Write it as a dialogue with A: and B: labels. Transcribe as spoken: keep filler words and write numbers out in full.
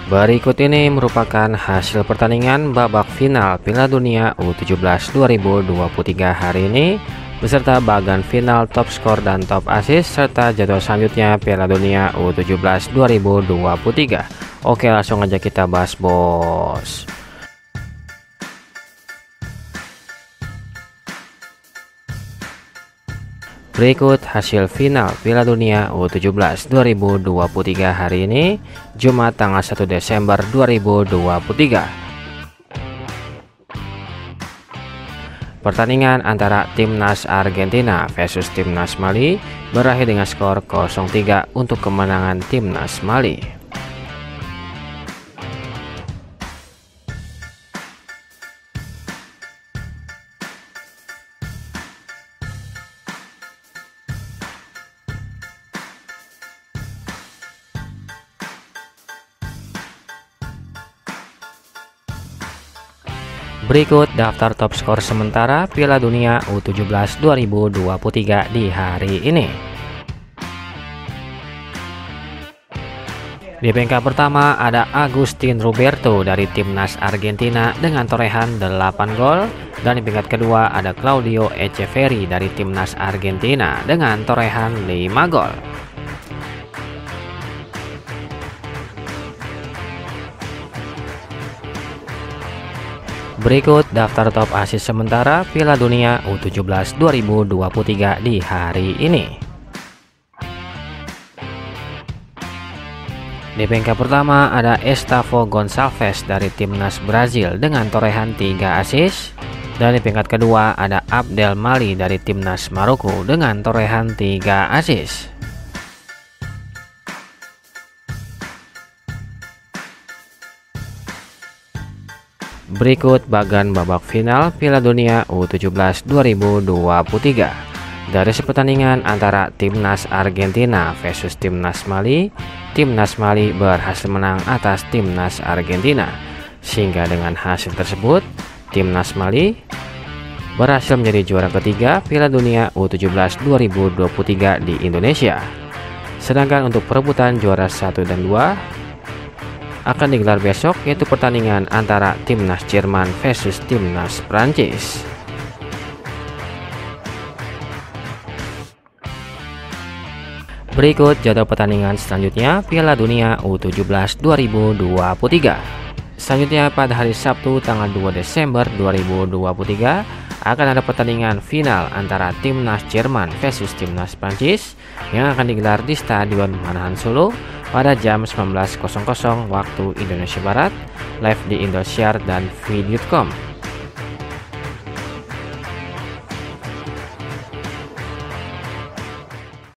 A: Berikut ini merupakan hasil pertandingan babak final Piala Dunia U tujuh belas dua ribu dua puluh tiga hari ini, beserta bagan final top skor dan top assist, serta jadwal selanjutnya Piala Dunia U tujuh belas dua ribu dua puluh tiga. Oke, langsung aja kita bahas, bos. Berikut hasil final Piala Dunia U tujuh belas dua ribu dua puluh tiga hari ini, Jumat tanggal satu Desember dua ribu dua puluh tiga. Pertandingan antara Timnas Argentina versus Timnas Mali berakhir dengan skor nol tiga untuk kemenangan Timnas Mali. Berikut daftar top skor sementara Piala Dunia U tujuh belas dua ribu dua puluh tiga di hari ini. Di peringkat pertama ada Agustin Roberto dari Timnas Argentina dengan torehan delapan gol, dan di peringkat kedua ada Claudio Echeveri dari Timnas Argentina dengan torehan lima gol. Berikut daftar top assist sementara Piala Dunia U tujuh belas dua ribu dua puluh tiga di hari ini. Di peringkat pertama ada Estavo Gonçalves dari Timnas Brazil dengan torehan tiga assist, dan di peringkat kedua ada Abdel Mali dari Timnas Maroko dengan torehan tiga assist. Berikut bagan babak final Piala Dunia U tujuh belas dua ribu dua puluh tiga. Dari pertandingan antara Timnas Argentina versus Timnas Mali, Timnas Mali berhasil menang atas Timnas Argentina, sehingga dengan hasil tersebut Timnas Mali berhasil menjadi juara ketiga Piala Dunia U tujuh belas dua ribu dua puluh tiga di Indonesia. Sedangkan untuk perebutan juara satu dan dua akan digelar besok, yaitu pertandingan antara Timnas Jerman versus Timnas Prancis. Berikut jadwal pertandingan selanjutnya Piala Dunia U tujuh belas dua ribu dua puluh tiga. Selanjutnya pada hari Sabtu tanggal dua Desember dua ribu dua puluh tiga akan ada pertandingan final antara Timnas Jerman versus Timnas Prancis yang akan digelar di Stadion Manahan Solo pada jam sembilan belas waktu Indonesia Barat, live di Indosiar dan V dot com.